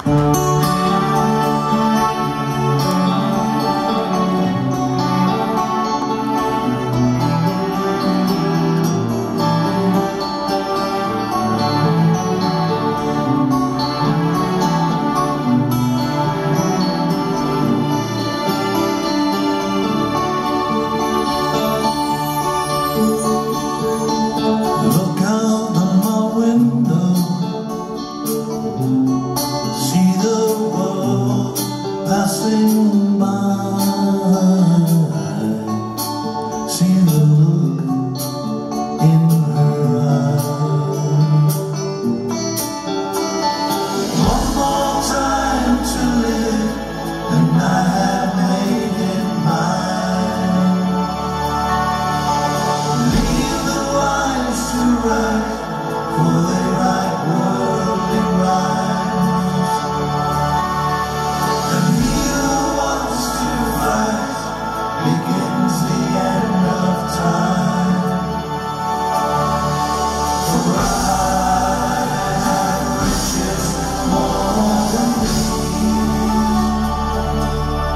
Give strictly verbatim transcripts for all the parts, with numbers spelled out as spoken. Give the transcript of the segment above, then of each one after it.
Passing by, see the look in her eyes. One more time to live, and I have made it mine. Leave the wise to write, for they write worldly rhymes. Begins the end of time. For I have riches more than these.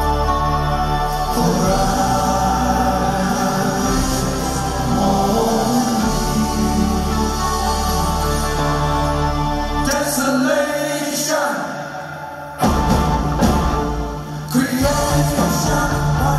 For I have riches more than these. Desolation, creation.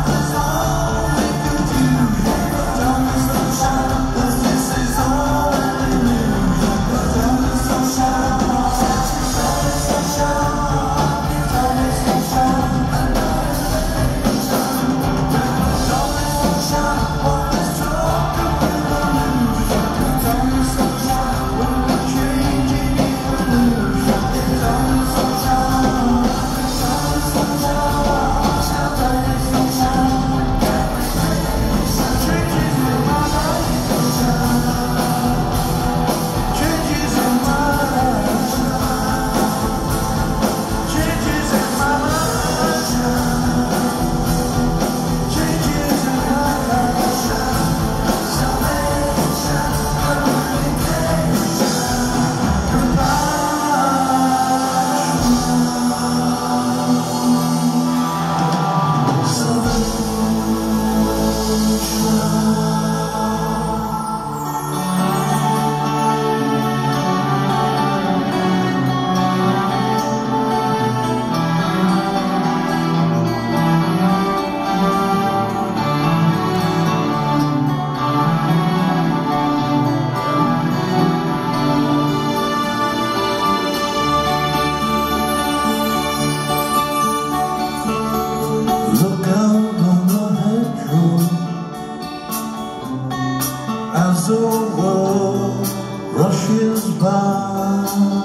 As the world rushes by,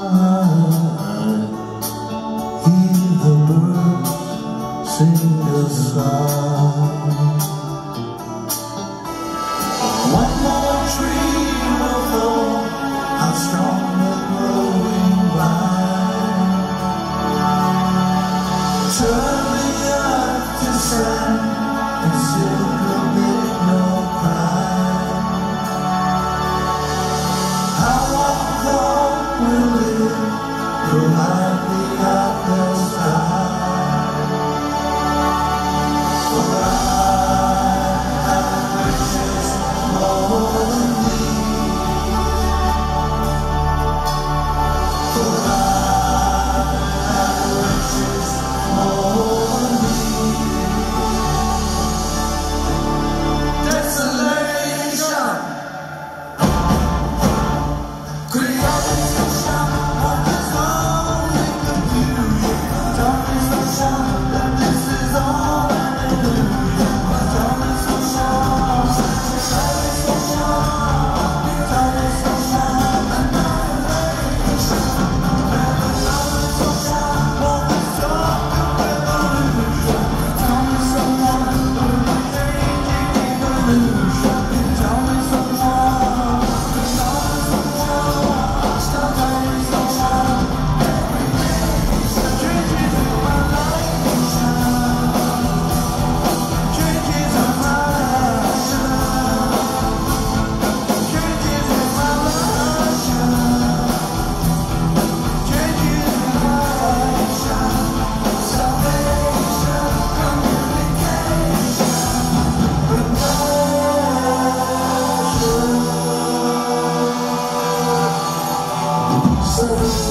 hear the birds sing a song. One more tree will fall, how strong the growing vine. Turn the earth to sand, and still commit no crime. Go lightly up the sky. For I have riches more than these. For I have riches more than these. Desolation, creation. What is all we can do? So